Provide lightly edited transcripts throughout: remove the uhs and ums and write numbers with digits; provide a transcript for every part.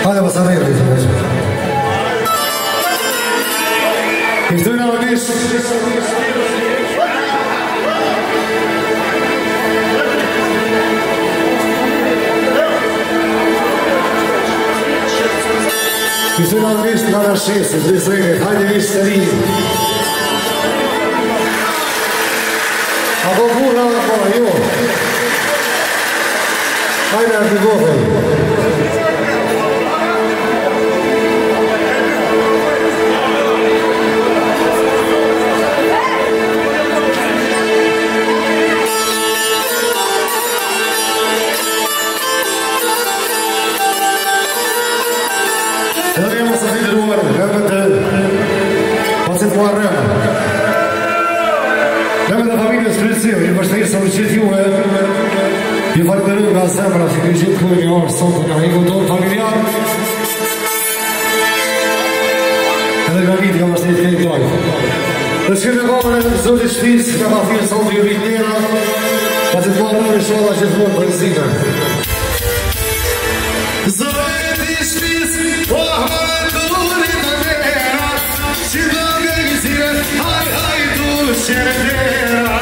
Hajde pa sa ne reći. I tu je nam viš. I tu je nam viš, kada 6, tri srege, hajde viš se vi. A bo burra ona pola, jo. Hajde na ti gohoj. Ju falenderoj nga zemra që keni gjithë kohën e orë sot nga inkutor familjar. Edhe nga viti ka vështet këtë dojë. Dhe shkën e kamën e zotit shtis, nga ka thirë sot ju vitë njëra, pa që të marrë në shola që të mërë për nëzime. Zotit shtis, po hëturit në mera, që do nga gëzire, haj du qërëtera.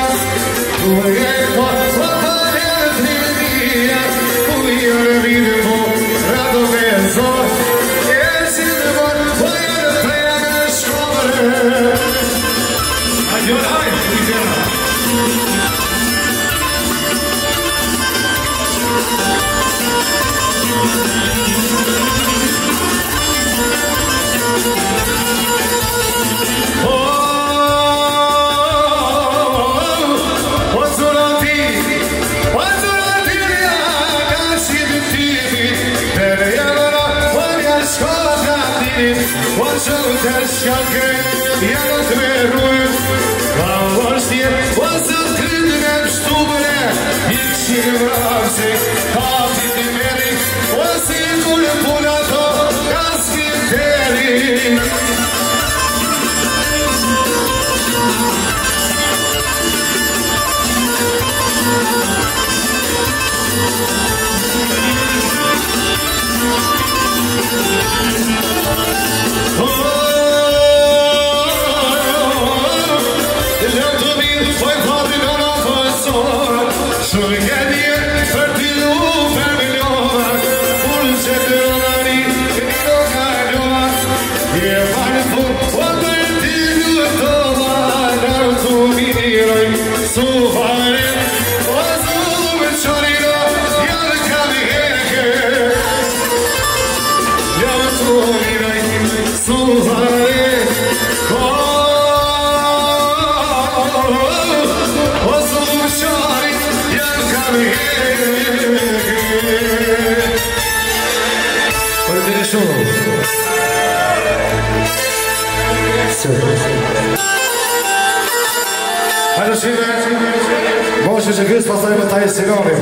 Możesz się gryz, pasujemy tutaj z synowie.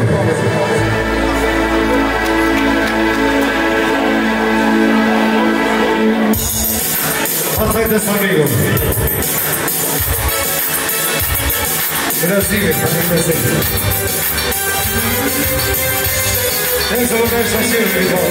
Oddajte samego. Teraz idę, panie Messi. Ten co również na siebie wydał.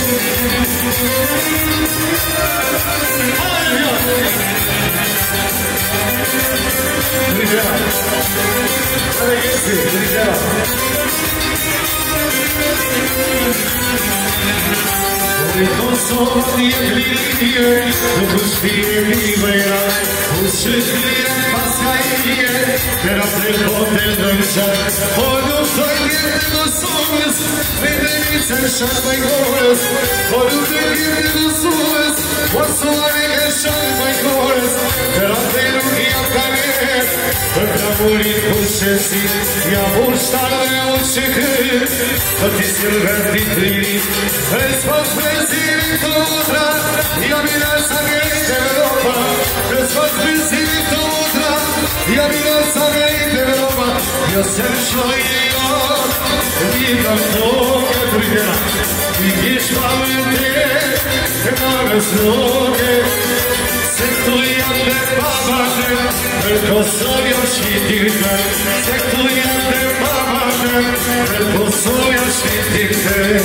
Ja bustarme uciekli, da ti silverni trili, bez posvezili tutra, ja bi nas agente Europa, bez posvezili tutra, ja bi nas agente Europa, ja sam šlojio, vidam toga drugena, vidiš pamete, na razloge, se tu jadne babate, ko sam još vidite, se tu jadne babate, ko sam još vidite.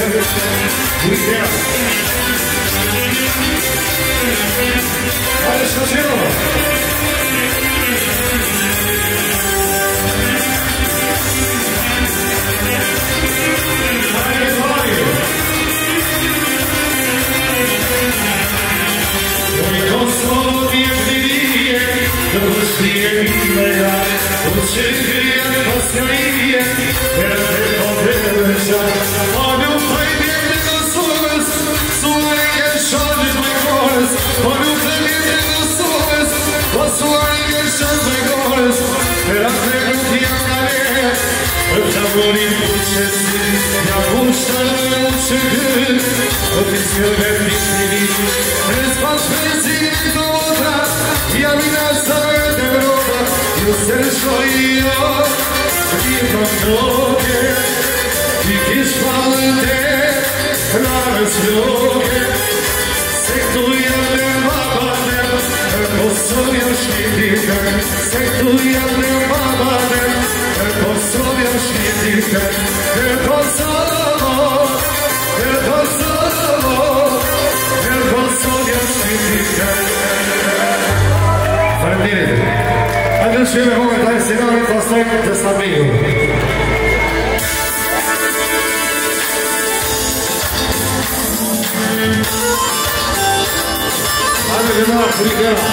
Ale što ćemo? Shkime home taj sinari, pastaj të Sabiu. Hajde vina, frikera.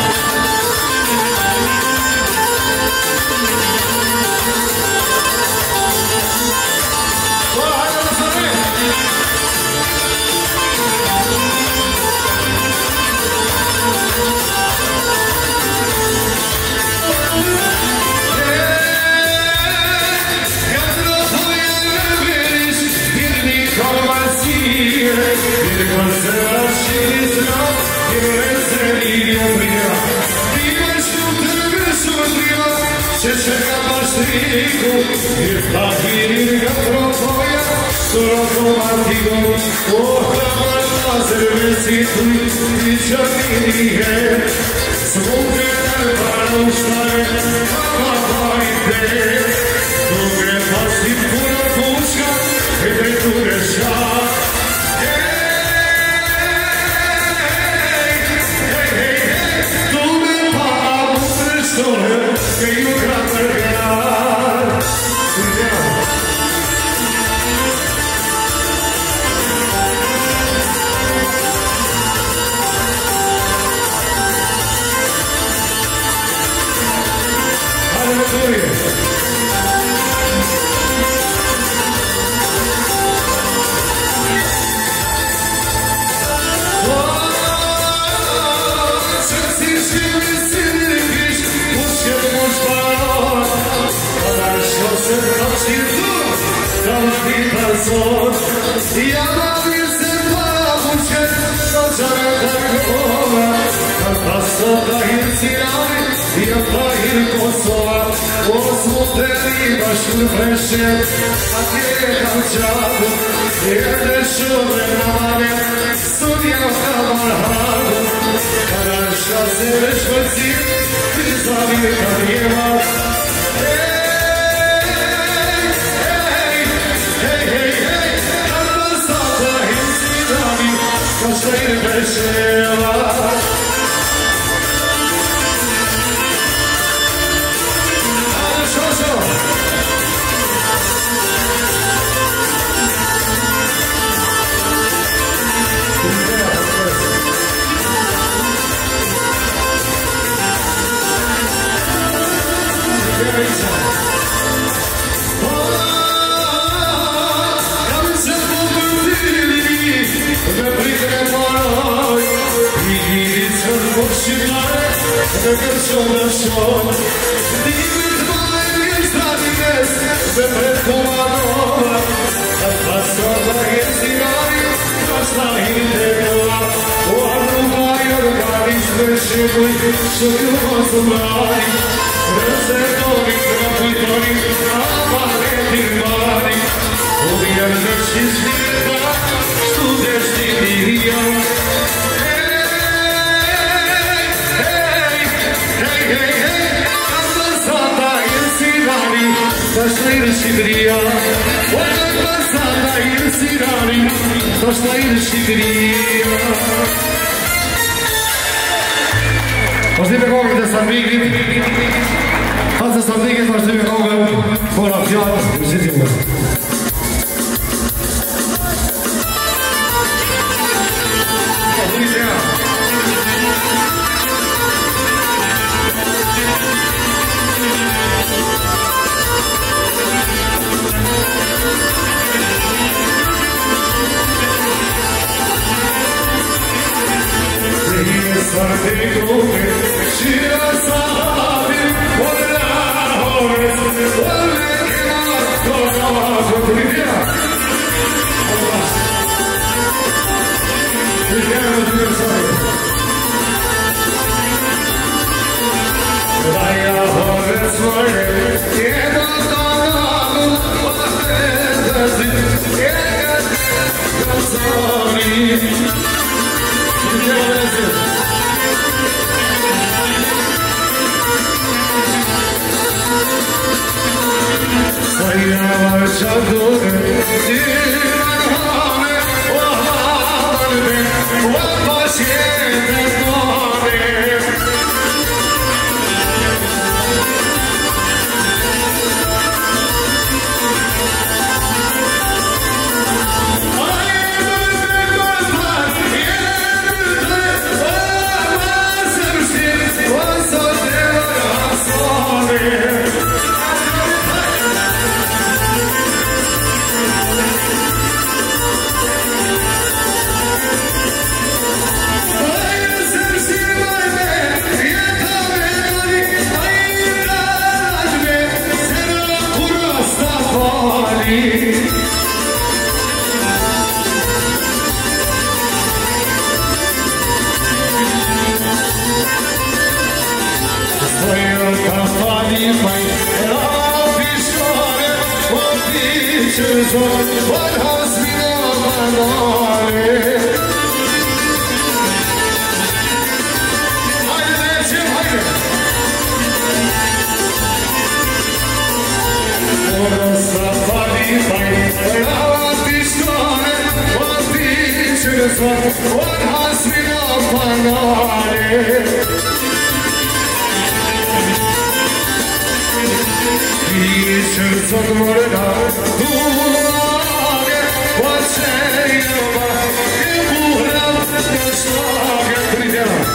Vazhdime kongën të Sandvikit. Pas të Sandvikit vazhdime kongën Fora Fjallë, muzikime. What has been on my mind? What has been upon our head? Creatures of the world are what say about you? The song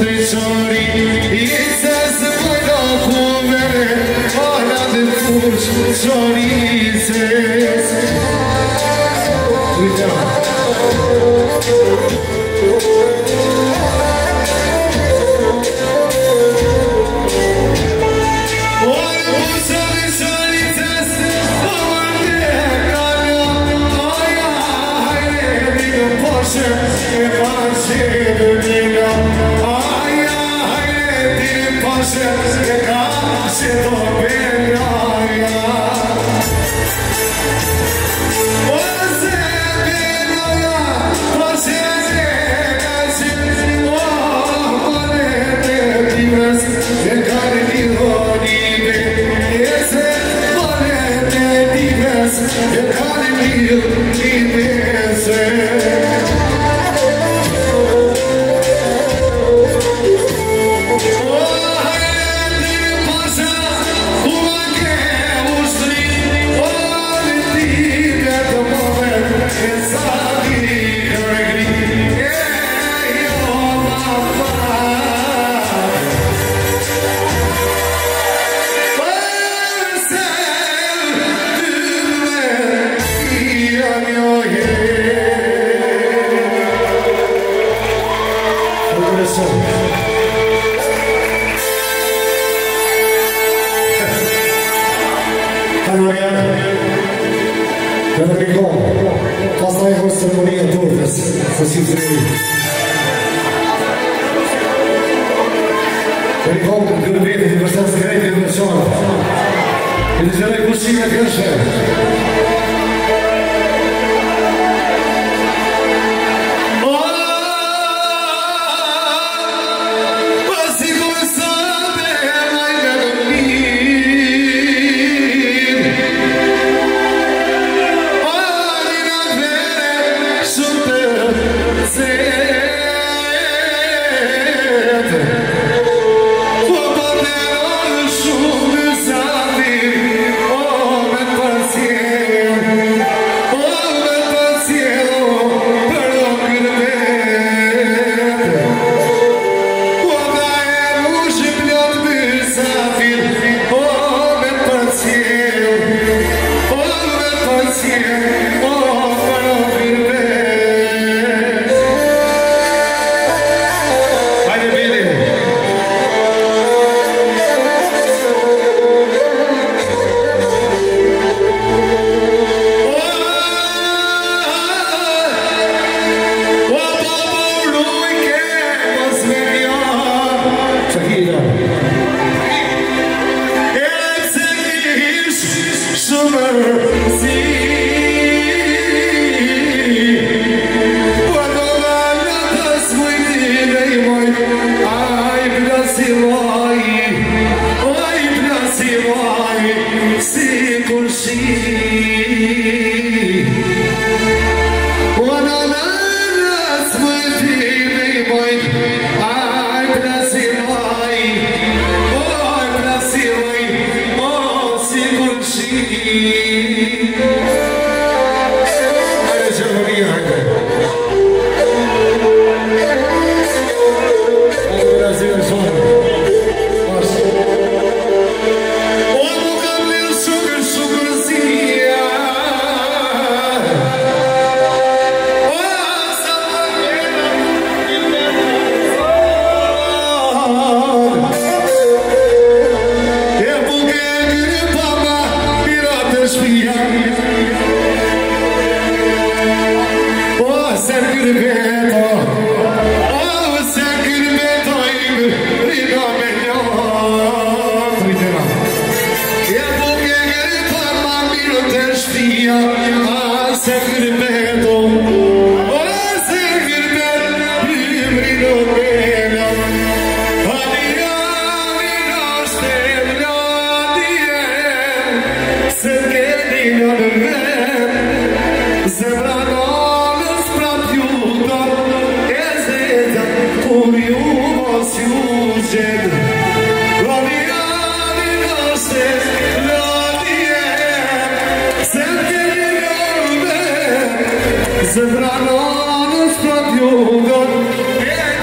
Zebrano spod jugo, jakie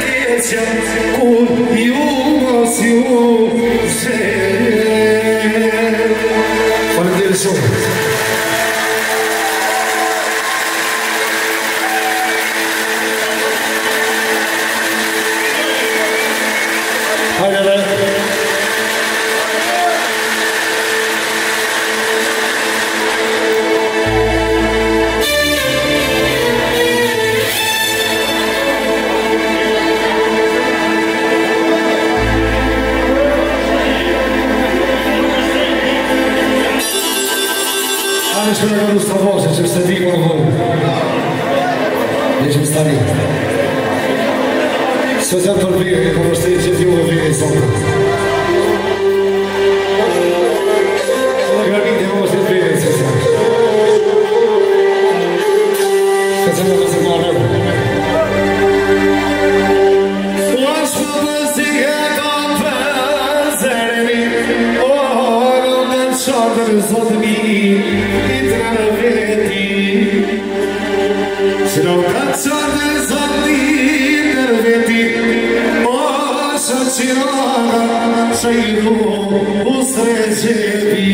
vjecja kur ju mos ju zhet. Faleminderit shumë. Hajde. Shkënë e kërru stravose, që mështë të di më në vojnë. Një që mështë tani. Së të janë përbirë, në përmështej që t'ju më vijë i sotë. Në gërmit e më është të vijë i sotë. Së të në vëzë më arrëmë. Zotë mi, i të në veti. Se në ka qërë zotë mi në veti. O shë qiraga, shë i du, u sre gjepi.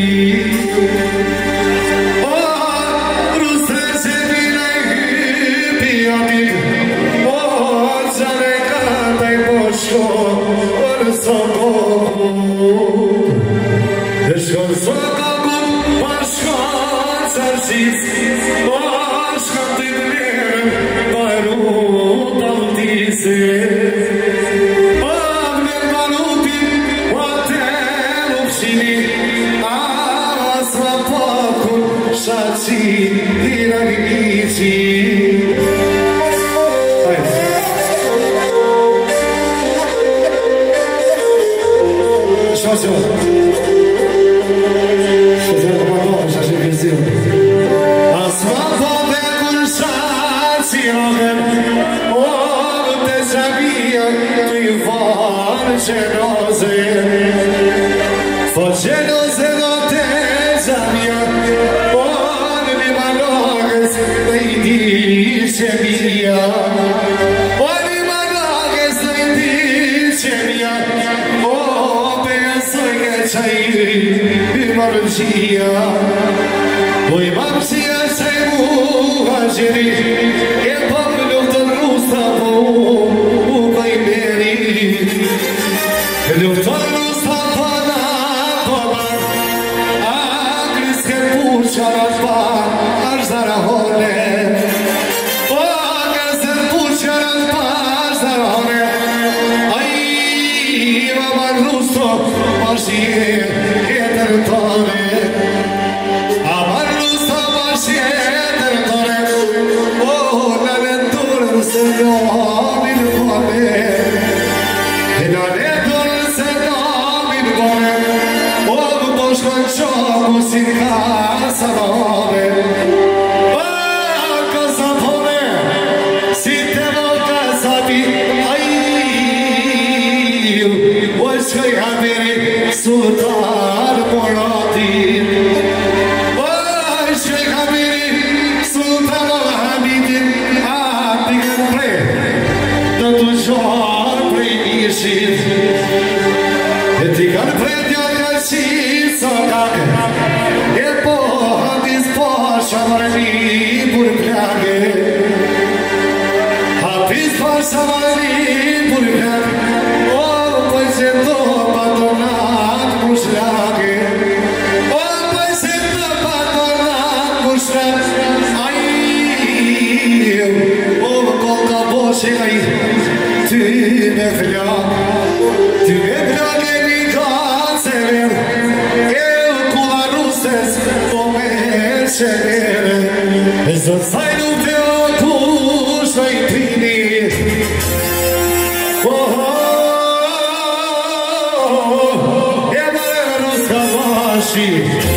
O rusre gjepi në i hypi ati. O qare kata i poshko, o në sokohu. Dhe shko në sokohu. Bashka të mërë, baru të vëtise. Avne baruti, o te lupshini, asma pakun, shaci, dira gënici. Shasho. Făceloze no te zamia, on mi malogas dai dice mia, on mi malogas dai dice mia, o penso che c'hai marcia, poi marcia sei muhajiri, e Pablo del Mustafa u vai meri, e Sultan Morati, Sultan Hamidin, Atigan Tanto gior premissit, e ti can prendere si socca, e poi ti sposa morni burgage, a ti sposa morni burgage, oh poi se dopo tornat muslage, oh poi se dopo tornat muslage, ai, oh colca voce ai. Tu me vlog e mi kancever, eu ku la ruses po me qever, e zot sajnu te o kush në i trini. E mare ruska vashi,